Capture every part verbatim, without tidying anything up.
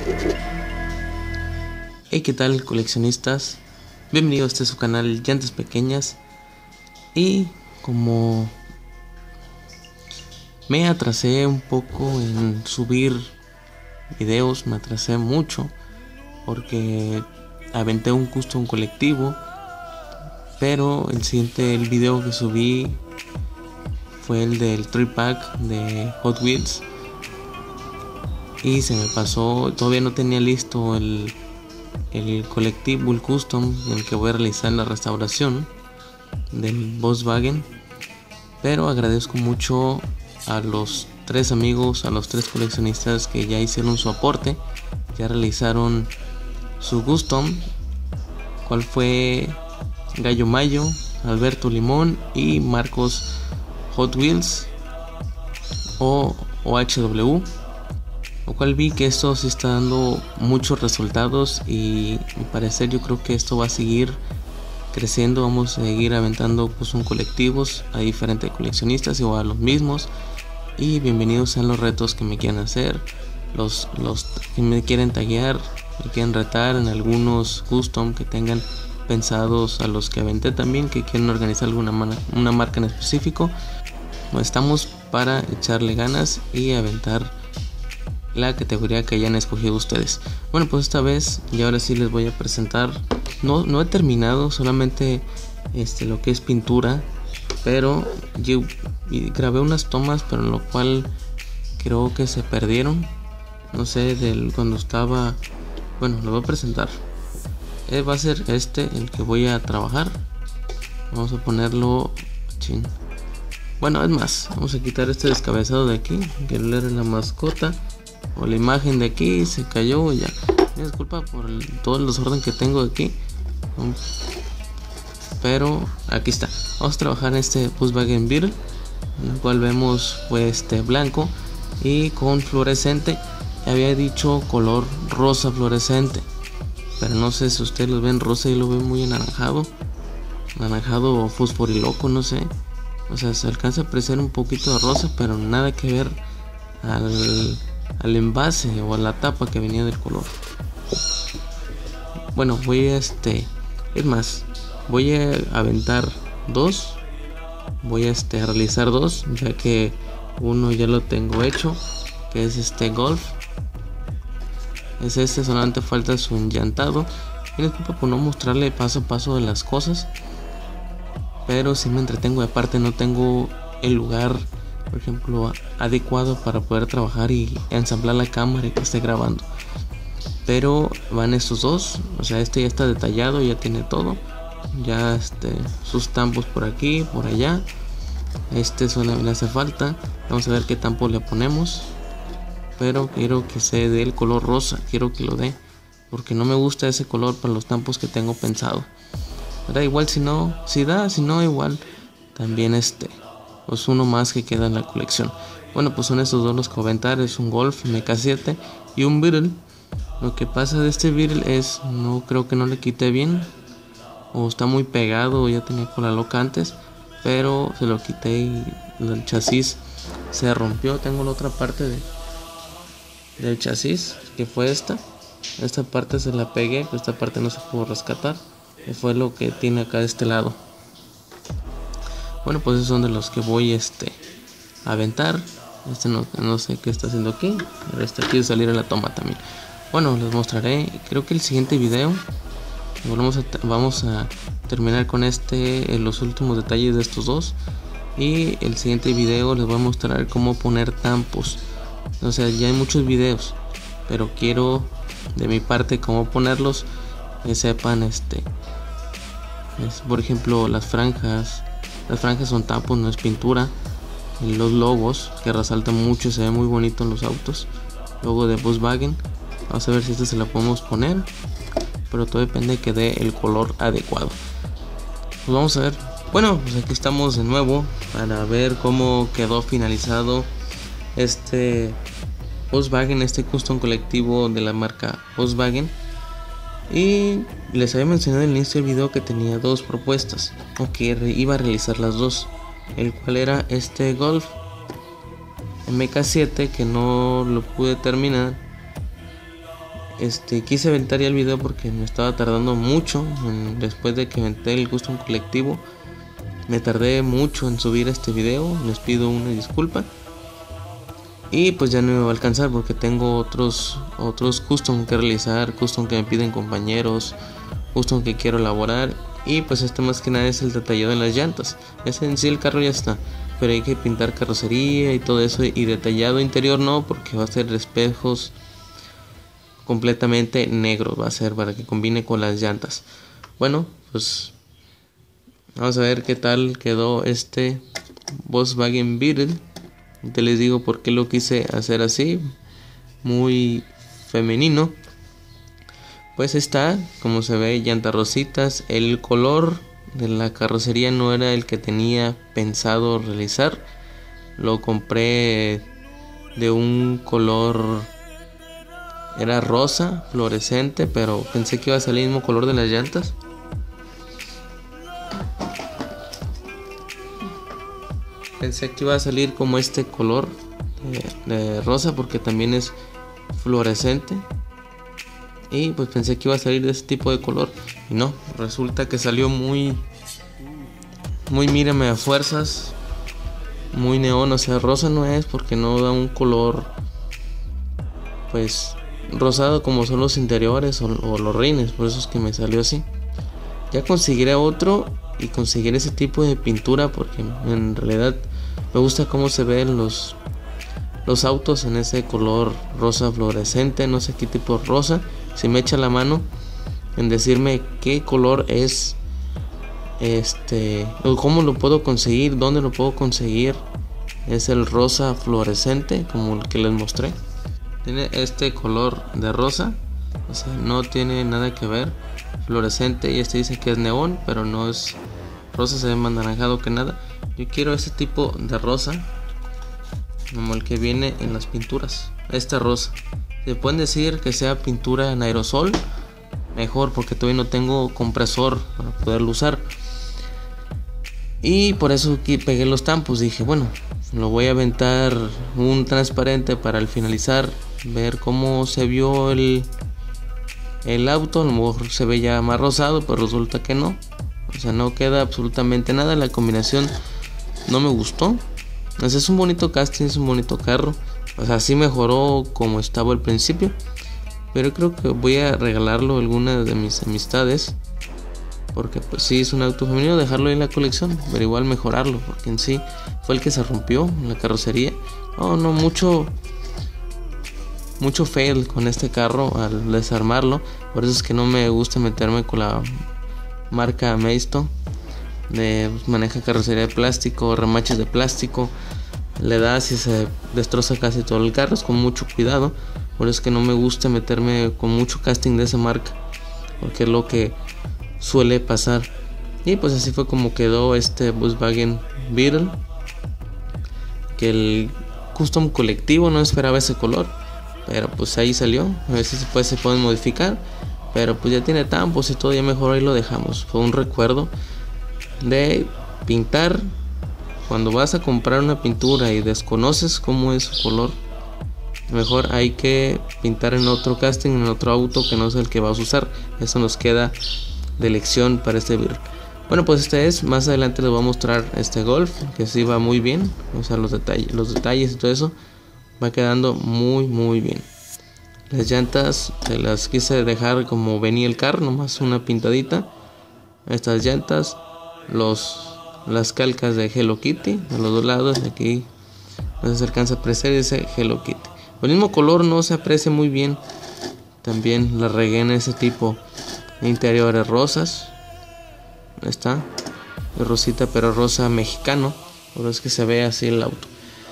Hey, ¿qué tal, coleccionistas? Bienvenidos a este su canal Llantas Pequeñas. Y como me atrasé un poco en subir videos, me atrasé mucho porque aventé un custom colectivo, pero el siguiente el video que subí fue el del trip pack de Hot Wheels y se me pasó, todavía no tenía listo el el colectivo, el custom en el que voy a realizar la restauración del Volkswagen. Pero agradezco mucho a los tres amigos, a los tres coleccionistas que ya hicieron su aporte, ya realizaron su custom, cual fue Gallo Mayo, Alberto Limón y Marcos Hot Wheels o H W, lo cual vi que esto sí está dando muchos resultados y a mi parecer yo creo que esto va a seguir creciendo. Vamos a seguir aventando custom colectivos a diferentes coleccionistas o a los mismos, y bienvenidos sean los retos que me quieran hacer, los, los que me quieren taguear, me quieren retar en algunos custom que tengan pensados, a los que aventé también que quieren organizar alguna una marca en específico. Bueno, estamos para echarle ganas y aventar la categoría que hayan escogido ustedes. Bueno, pues esta vez y ahora sí les voy a presentar, no, no he terminado, solamente este, lo que es pintura, pero yo grabé unas tomas, pero en lo cual creo que se perdieron, no sé, del cuando estaba. Bueno, lo voy a presentar. Eh, va a ser este el que voy a trabajar. Vamos a ponerlo chin. Bueno, es más, vamos a quitar este descabezado de aquí, que era la mascota o la imagen de aquí, se cayó ya. Me disculpa por el, todo el desorden que tengo aquí, pero aquí está. Vamos a trabajar en este Volkswagen Beetle, en el cual vemos pues este blanco y con fluorescente. Había dicho color rosa fluorescente, pero no sé si ustedes lo ven rosa y lo ven muy anaranjado, anaranjado o fosforiloco, no sé. O sea, se alcanza a apreciar un poquito de rosa, pero nada que ver al, al envase o a la tapa que venía del color. Bueno, voy a este, es más, voy a aventar dos, voy a este a realizar dos, ya que uno ya lo tengo hecho, que es este Golf. Es este, solamente falta su enllantado. Y disculpa por no mostrarle paso a paso de las cosas, pero si me entretengo y aparte no tengo el lugar, por ejemplo, adecuado para poder trabajar y ensamblar la cámara y que esté grabando. Pero van estos dos, o sea, este ya está detallado, ya tiene todo, ya este sus tampos por aquí, por allá. Este solo le hace falta, vamos a ver qué tampo le ponemos, pero quiero que sea del color rosa, quiero que lo dé, porque no me gusta ese color para los tampos que tengo pensado. Da igual si no, si da, si no, igual también este, pues uno más que queda en la colección. Bueno, pues son estos dos los comentarios, un Golf M K siete y un Beetle. Lo que pasa de este Beetle es, no creo que no le quité bien, o está muy pegado, o ya tenía cola loca antes, pero se lo quité y el chasis se rompió. Tengo la otra parte de, del chasis, que fue esta. Esta parte se la pegué, pero esta parte no se pudo rescatar. Que fue lo que tiene acá de este lado. Bueno, pues esos son de los que voy este a aventar. Este no, no sé qué está haciendo aquí, pero este quiere salir en la toma también. Bueno, les mostraré, creo que el siguiente video vamos a, vamos a terminar con este, los últimos detalles de estos dos. Y el siguiente video les voy a mostrar cómo poner tampos. O sea, ya hay muchos videos, pero quiero de mi parte cómo ponerlos, que sepan este es, por ejemplo, las franjas. Las franjas son tampos, no es pintura. Y los logos, que resaltan mucho y se ve muy bonito en los autos. Logo de Volkswagen. Vamos a ver si este se la podemos poner, pero todo depende que dé el color adecuado. Pues vamos a ver. Bueno, pues aquí estamos de nuevo para ver cómo quedó finalizado este Volkswagen, este custom colectivo de la marca Volkswagen. Y les había mencionado en el inicio del video que tenía dos propuestas, o que iba a realizar las dos, el cual era este Golf M K siete, que no lo pude terminar este quise aventar ya el video porque me estaba tardando mucho en, después de que aventé el custom colectivo. Me tardé mucho en subir este video, les pido una disculpa. Y pues ya no me va a alcanzar porque tengo otros otros custom que realizar, custom que me piden compañeros, custom que quiero elaborar. Y pues este más que nada es el detallado en las llantas. Ese en sí el carro ya está, pero hay que pintar carrocería y todo eso. Y detallado interior no, porque va a ser espejos completamente negros, va a ser para que combine con las llantas. Bueno, pues vamos a ver qué tal quedó este Volkswagen Beetle. Te les digo por qué lo quise hacer así, muy femenino. Pues está, como se ve, llantas rositas. El color de la carrocería no era el que tenía pensado realizar. Lo compré de un color, era rosa, fluorescente, pero pensé que iba a salir el mismo color de las llantas. Pensé que iba a salir como este color de, de rosa, porque también es fluorescente. Y pues pensé que iba a salir de ese tipo de color. Y no, resulta que salió muy, muy mírame a fuerzas, muy neón. O sea, rosa no es, porque no da un color pues rosado como son los interiores o, o los rines. Por eso es que me salió así. Ya conseguiré otro y conseguiré ese tipo de pintura, porque en realidad me gusta cómo se ven los, los autos en ese color rosa fluorescente. No sé qué tipo de rosa. Si me echa la mano en decirme qué color es, este, o cómo lo puedo conseguir, dónde lo puedo conseguir. Es el rosa fluorescente, como el que les mostré. Tiene este color de rosa, o sea, no tiene nada que ver. Fluorescente, y este dice que es neón, pero no es rosa, se ve más anaranjado que nada. Yo quiero ese tipo de rosa, como el que viene en las pinturas. Este rosa, se pueden decir que sea pintura en aerosol, mejor, porque todavía no tengo compresor para poderlo usar. Y por eso aquí pegué los tampos. Dije, bueno, lo voy a aventar un transparente para al finalizar ver cómo se vio el, el auto. A lo mejor se ve ya más rosado, pero resulta que no. O sea, no queda absolutamente nada. La combinación no me gustó. O sea, es un bonito casting, es un bonito carro. O sea, sí mejoró como estaba al principio, pero creo que voy a regalarlo a alguna de mis amistades, porque pues sí es un auto femenino, dejarlo en la colección, pero igual mejorarlo, porque en sí fue el que se rompió en la carrocería. No, no, mucho mucho fail con este carro al desarmarlo. Por eso es que no me gusta meterme con la marca Maisto, de pues, maneja carrocería de plástico, remaches de plástico, le da si se destroza casi todo el carro, es con mucho cuidado. Por eso es que no me gusta meterme con mucho casting de esa marca, porque es lo que suele pasar. Y pues así fue como quedó este Volkswagen Beetle, que el custom colectivo no esperaba ese color, pero pues ahí salió. A ver si después se pueden modificar, pero pues ya tiene tampos y todo, ya mejor ahí lo dejamos. Fue un recuerdo de pintar. Cuando vas a comprar una pintura y desconoces cómo es su color, mejor hay que pintar en otro casting, en otro auto que no es el que vas a usar. Eso nos queda de lección para este video. Bueno, pues este es, más adelante les voy a mostrar este Golf, que sí va muy bien. O sea, los detalles, los detalles y todo eso va quedando muy muy bien. Las llantas se las quise dejar como venía el carro, nomás una pintadita. Estas llantas, los las calcas de Hello Kitty a los dos lados. Aquí no se alcanza a apreciar ese Hello Kitty. El mismo color no se aprecia muy bien. También la regué en ese tipo de interiores rosas. Ahí está, de rosita, pero rosa mexicano. Por eso es que se ve así el auto.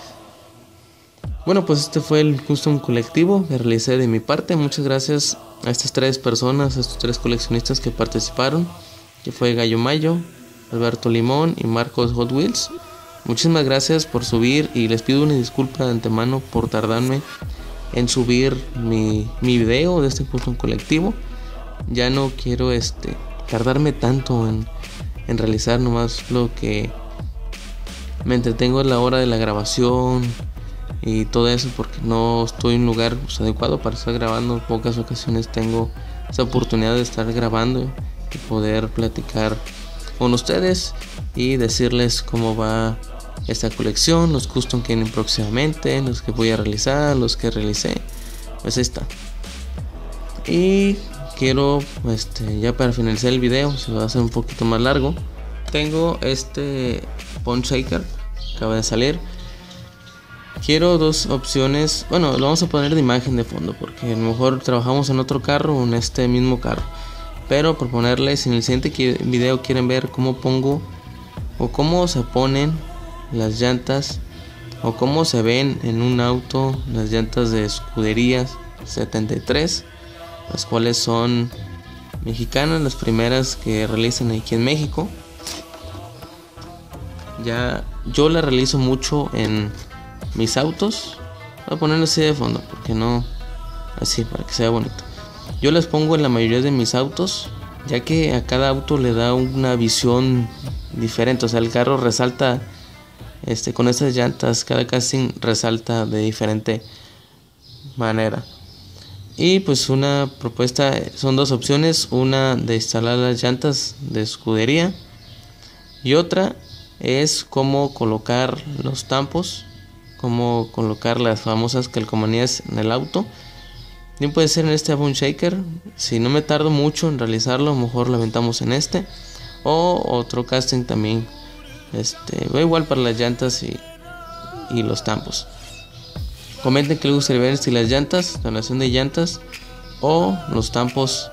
Bueno, pues este fue el custom colectivo que realicé de mi parte. Muchas gracias a estas tres personas, a estos tres coleccionistas que participaron, que fue Gallo Mayo, Alberto Limón y Marcos Hot Wheels. Muchísimas gracias por subir, y les pido una disculpa de antemano por tardarme en subir mi, mi video de este custom colectivo. Ya no quiero este tardarme tanto en, en realizar, nomás lo que me entretengo en la hora de la grabación, y todo eso, porque no estoy en un lugar pues, adecuado para estar grabando. En pocas ocasiones tengo esa oportunidad de estar grabando y poder platicar con ustedes y decirles cómo va esta colección, los custom que vienen próximamente, los que voy a realizar, los que realicé. Pues ahí está. Y quiero, este, ya para finalizar el video, se va a hacer un poquito más largo. Tengo este Punch Shaker, acaba de salir. Quiero dos opciones. Bueno, lo vamos a poner de imagen de fondo, porque a lo mejor trabajamos en otro carro o en este mismo carro. Pero por ponerles, en el siguiente video quieren ver cómo pongo o cómo se ponen las llantas o cómo se ven en un auto las llantas de escuderías setenta y tres, las cuales son mexicanas, las primeras que realizan aquí en México. Ya yo la realizo mucho en mis autos. Voy a ponerlo así de fondo porque no, así para que sea bonito. Yo las pongo en la mayoría de mis autos, ya que a cada auto le da una visión diferente. O sea, el carro resalta este, con estas llantas, cada casting resalta de diferente manera. Y pues una propuesta, son dos opciones: una de instalar las llantas de escudería y otra es cómo colocar los tampos, cómo colocar las famosas calcomanías en el auto. Bien, puede ser en este Punch Shaker. Si no me tardo mucho en realizarlo, a lo mejor lo aventamos en este o otro casting también. Este va igual para las llantas y, y los tampos. Comenten que les gustaría ver si las llantas, la instalación de llantas o los tampos,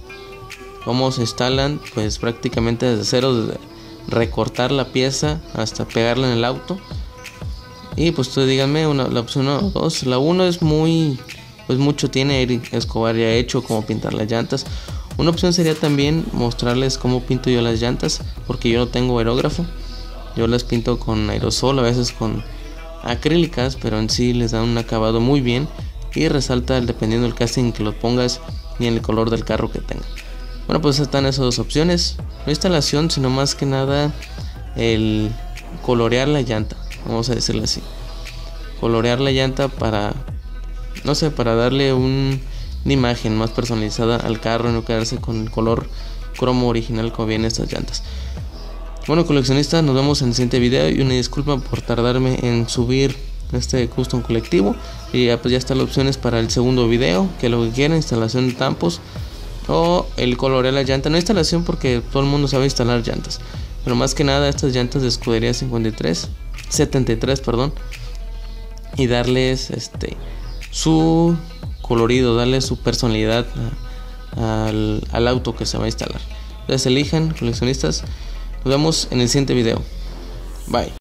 cómo se instalan, pues prácticamente desde cero, desde recortar la pieza hasta pegarla en el auto. Y pues ustedes díganme una, la opción uno o dos. La uno es muy, pues mucho tiene Eric Escobar ya hecho, cómo pintar las llantas. Una opción sería también mostrarles cómo pinto yo las llantas, porque yo no tengo aerógrafo. Yo las pinto con aerosol, a veces con acrílicas, pero en sí les da un acabado muy bien y resalta dependiendo del casting que lo pongas y en el color del carro que tenga. Bueno, pues están esas dos opciones. No instalación, sino más que nada el colorear la llanta, vamos a decirlo así. Colorear la llanta para, no sé, para darle un, una imagen más personalizada al carro y no quedarse con el color cromo original como vienen estas llantas. Bueno, coleccionistas, nos vemos en el siguiente video y una disculpa por tardarme en subir este custom colectivo. Y ya, pues ya están las opciones para el segundo video, que lo que quieran, instalación de tampos o el colorear la llanta. No instalación porque todo el mundo sabe instalar llantas, pero más que nada estas llantas de escudería cincuenta y tres, setenta y tres, perdón, y darles este su colorido, darle su personalidad a, al, al auto que se va a instalar. Entonces elijan, coleccionistas. Nos vemos en el siguiente video. Bye.